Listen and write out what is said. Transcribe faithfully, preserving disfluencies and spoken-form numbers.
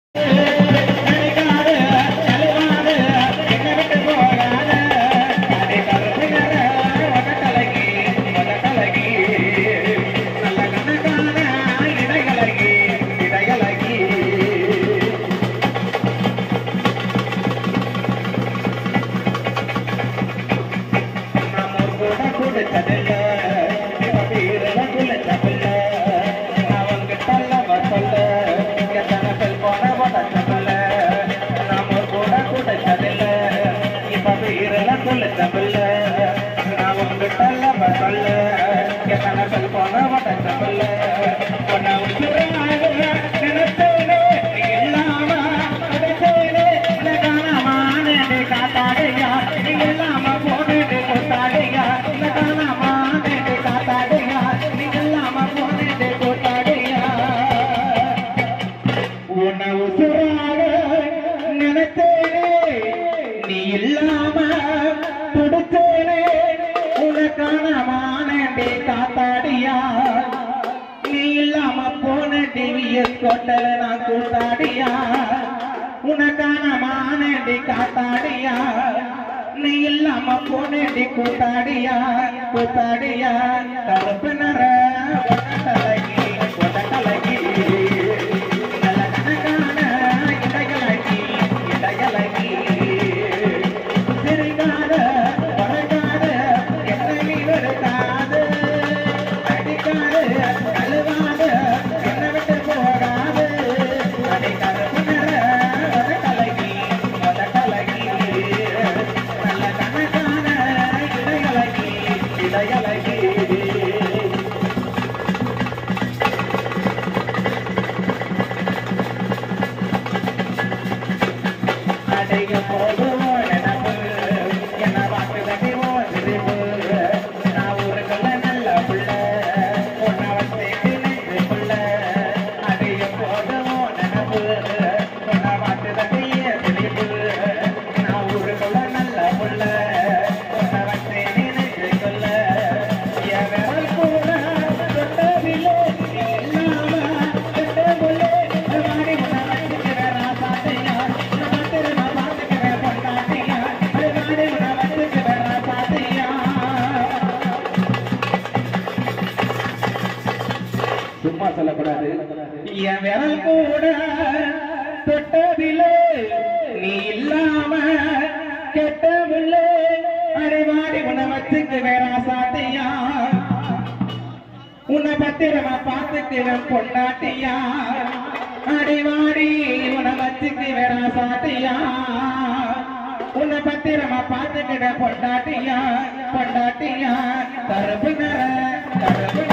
V S K na kutadiya unakana maane di katadiya ni illama pone di kutadiya kutadiya tarpanara wadatalagi wadatalagi nalakanakana idagalagi idagalagi sirigada varagada enni varukada adikada alvada என் விரல் கூட தொட்டதில்லை நீ இல்லாம கெட்டவில்லை அடிவாடி உன்னை வச்சுக்கு வேற சாத்தியா உன்னை பத்திரமா பார்த்துக்கிறேன் பொண்டாட்டியா அடிவாடி உன்னை வச்சுக்கு வேற சாத்தியா உன்னை பத்திரமா பார்த்துக்கிறேன் பொண்டாட்டியா பொண்டாட்டியா தரப்பு நர தரப்பு